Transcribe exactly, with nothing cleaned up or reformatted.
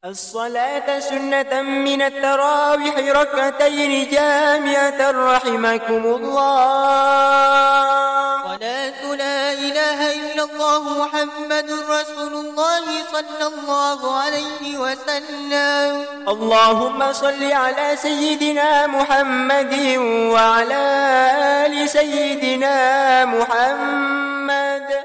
الصلاة سنة من التراويح ركعتين جامعة رحمكم الله. صلاة لا إله إلا الله محمد رسول الله صلى الله عليه وسلم. اللهم صل على سيدنا محمد وعلى آل سيدنا محمد.